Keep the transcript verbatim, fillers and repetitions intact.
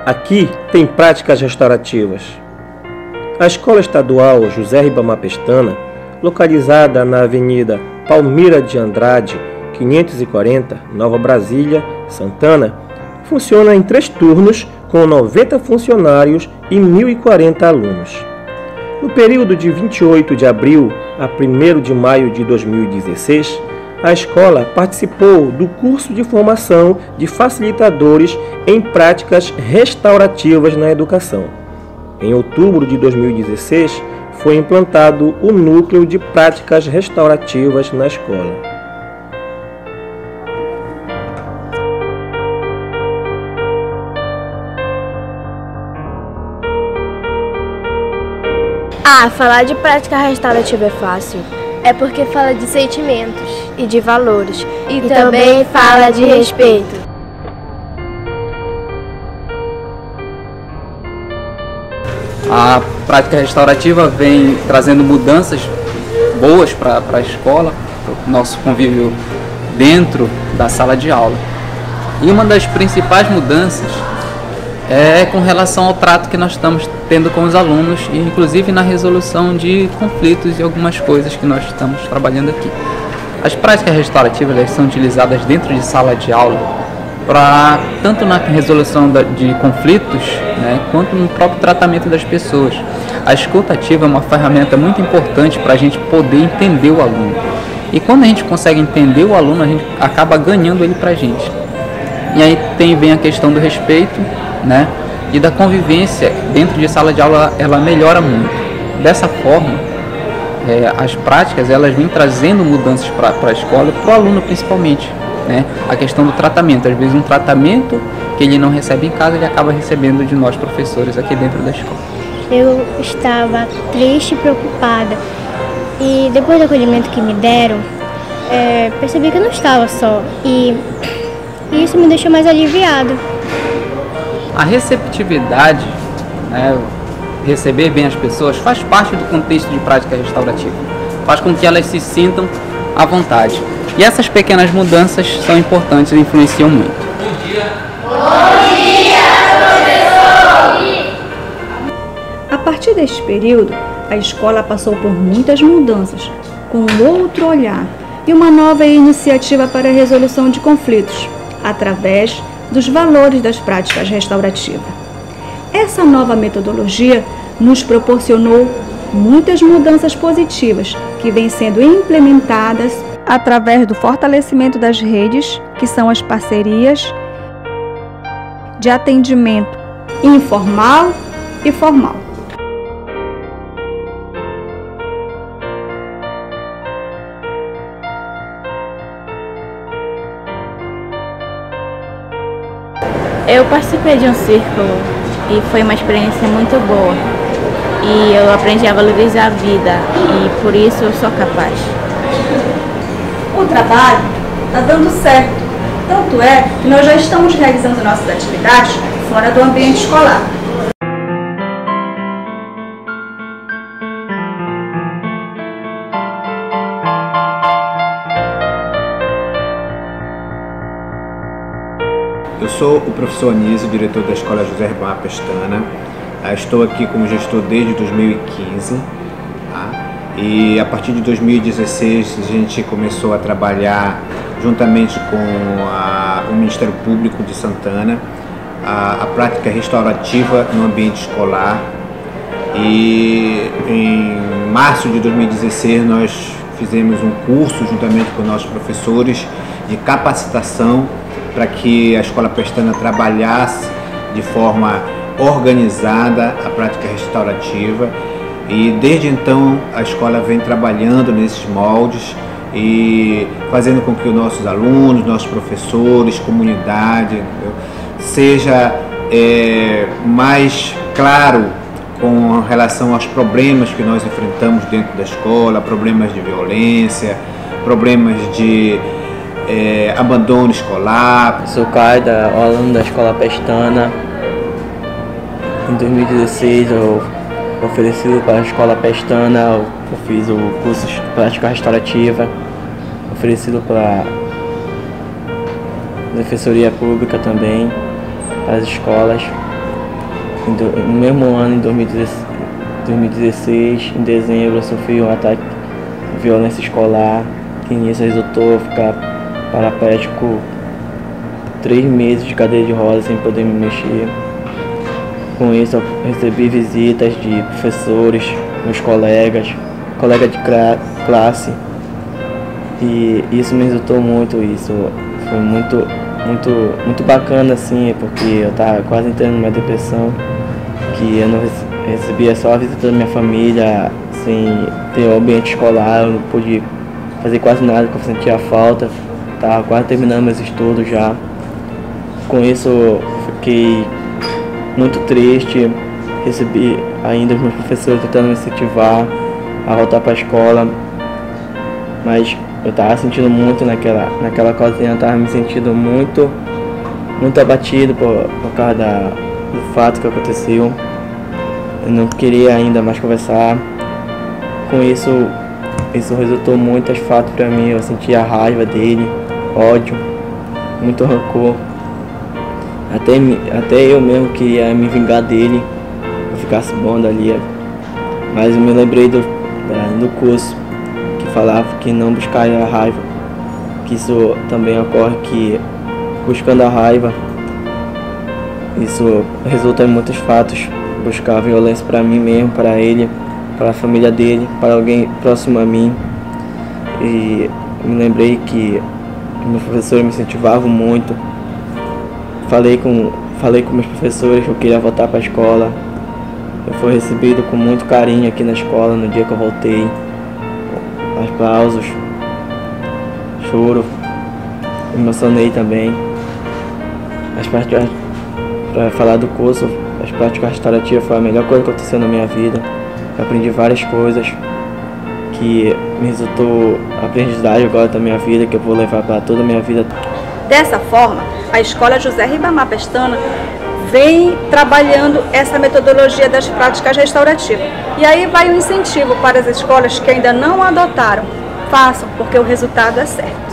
Aqui tem práticas restaurativas. A Escola Estadual José Ribamar Pestana, localizada na Avenida Palmira de Andrade, quinhentos e quarenta, Nova Brasília, Santana, funciona em três turnos com noventa funcionários e mil e quarenta alunos. No período de vinte e oito de abril a primeiro de maio de dois mil e dezesseis, a escola participou do curso de formação de facilitadores em práticas restaurativas na educação. Em outubro de dois mil e dezesseis, foi implantado o núcleo de práticas restaurativas na escola. Ah, falar de prática restaurativa é fácil. É porque fala de sentimentos E de valores. e, e também fala de respeito. A prática restaurativa vem trazendo mudanças boas para a escola, para o nosso convívio dentro da sala de aula. E uma das principais mudanças é com relação ao trato que nós estamos tendo com os alunos e inclusive na resolução de conflitos e algumas coisas que nós estamos trabalhando aqui. As práticas restaurativas elas são utilizadas dentro de sala de aula para tanto na resolução de conflitos, né, quanto no próprio tratamento das pessoas. A escuta ativa é uma ferramenta muito importante para a gente poder entender o aluno. E quando a gente consegue entender o aluno, a gente acaba ganhando ele para a gente. E aí tem, vem a questão do respeito, né, e da convivência dentro de sala de aula, ela melhora muito. Dessa forma, é, as práticas elas vêm trazendo mudanças para a escola, para o aluno principalmente, né? A questão do tratamento, às vezes um tratamento que ele não recebe em casa, ele acaba recebendo de nós professores aqui dentro da escola. Eu estava triste e preocupada e depois do acolhimento que me deram, é, percebi que eu não estava só e isso me deixou mais aliviado. A receptividade, né, receber bem as pessoas, faz parte do contexto de prática restaurativa. Faz com que elas se sintam à vontade. E essas pequenas mudanças são importantes e influenciam muito. Bom dia! Bom dia, professor! A partir deste período, a escola passou por muitas mudanças, com um outro olhar e uma nova iniciativa para a resolução de conflitos, através dos valores das práticas restaurativas. Essa nova metodologia nos proporcionou muitas mudanças positivas que vêm sendo implementadas através do fortalecimento das redes, que são as parcerias de atendimento informal e formal. Eu participei de um círculo e foi uma experiência muito boa. E eu aprendi a valorizar a vida e por isso eu sou capaz. O trabalho está dando certo, tanto é que nós já estamos realizando nossas atividades fora do ambiente escolar. Eu sou o professor Anísio, diretor da Escola José Ribamar Pestana. Estou aqui como gestor desde dois mil e quinze. Tá? E a partir de dois mil e dezesseis a gente começou a trabalhar juntamente com a, o Ministério Público de Santana a, a prática restaurativa no ambiente escolar. E em março de dois mil e dezesseis nós fizemos um curso juntamente com nossos professores de capacitação para que a Escola Pestana trabalhasse de forma organizada a prática restaurativa e desde então a escola vem trabalhando nesses moldes e fazendo com que os nossos alunos, nossos professores, comunidade, entendeu? seja é, mais claro com relação aos problemas que nós enfrentamos dentro da escola, problemas de violência, problemas de É, abandono escolar. Sou Caio, aluno da Escola Pestana. Em dois mil e dezesseis eu oferecido para a Escola Pestana, eu fiz o curso de prática restaurativa, oferecido para a Defensoria Pública também, para as escolas. no mesmo ano, em dois mil e dezesseis, em dezembro, eu sofri um ataque de violência escolar, que nisso resultou ficar paraplégico três meses de cadeira de rodas sem poder me mexer. Com isso, eu recebi visitas de professores, meus colegas, colega de classe, e isso me resultou muito. Isso foi muito, muito, muito bacana, assim, porque eu estava quase entrando numa depressão, que eu não recebia só a visita da minha família, sem ter o ambiente escolar, eu não pude fazer quase nada, porque eu sentia falta, estava quase terminando meus estudos já. Com isso, eu fiquei muito triste, recebi ainda os meus professores tentando me incentivar a voltar para a escola, mas eu estava sentindo muito naquela, naquela ocasião, eu estava me sentindo muito, muito abatido por, por causa da, do fato que aconteceu. Eu não queria ainda mais conversar. Com isso, isso resultou muitos fatos para mim. Eu sentia a raiva dele, ódio, muito rancor. Até, até eu mesmo queria me vingar dele, eu ficasse bom dali. Mas eu me lembrei do, do curso que falava que não buscar a raiva, que isso também ocorre, que buscando a raiva, isso resulta em muitos fatos. Buscar violência para mim mesmo, para ele, para a família dele, para alguém próximo a mim. E me lembrei que meus professores me incentivavam muito. Falei com, falei com meus professores que eu queria voltar para a escola. Eu fui recebido com muito carinho aqui na escola no dia que eu voltei. Aplausos, choro, me emocionei também. As práticas, para falar do curso, as práticas restaurativas foi a melhor coisa que aconteceu na minha vida. Eu aprendi várias coisas que me resultou aprendizagem agora da minha vida, que eu vou levar para toda a minha vida. Dessa forma, a Escola José Ribamar Pestana vem trabalhando essa metodologia das práticas restaurativas. E aí vai um incentivo para as escolas que ainda não adotaram. Façam, porque o resultado é certo.